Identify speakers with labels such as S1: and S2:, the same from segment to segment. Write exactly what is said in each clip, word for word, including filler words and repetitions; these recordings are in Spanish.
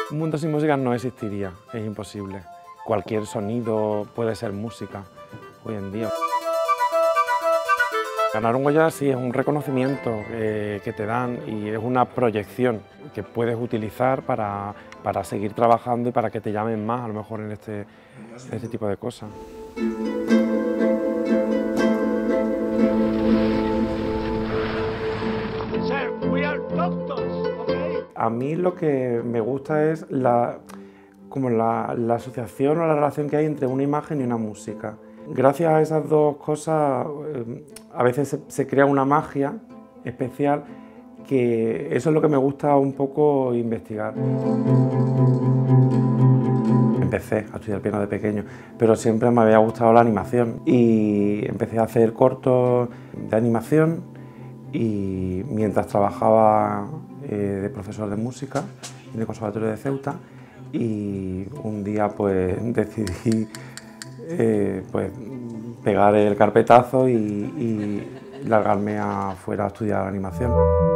S1: Un mundo sin música no existiría, es imposible. Cualquier sonido puede ser música hoy en día. Ganar un Goya sí es un reconocimiento eh, que te dan y es una proyección que puedes utilizar para, para seguir trabajando y para que te llamen más a lo mejor en este, en este tipo de cosas. A mí lo que me gusta es la, como la, la asociación o la relación que hay entre una imagen y una música. Gracias a esas dos cosas eh, a veces se, se crea una magia especial, que eso es lo que me gusta un poco investigar. Empecé a estudiar piano de pequeño, pero siempre me había gustado la animación y empecé a hacer cortos de animación y mientras trabajaba eh, de profesor de música en el Conservatorio de Ceuta, y un día pues decidí eh, pues, pegar el carpetazo y, y largarme afuera a estudiar animación.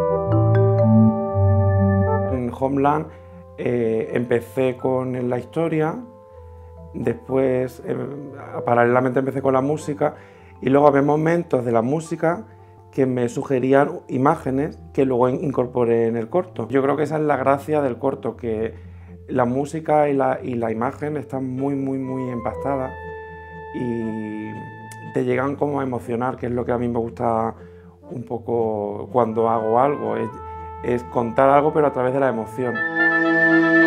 S1: En Homeland eh, empecé con la historia, después eh, paralelamente empecé con la música y luego había momentos de la música que me sugerían imágenes que luego incorporé en el corto. Yo creo que esa es la gracia del corto, que la música y la, y la imagen están muy, muy, muy empastadas y te llegan como a emocionar, que es lo que a mí me gusta un poco cuando hago algo, es, es contar algo pero a través de la emoción.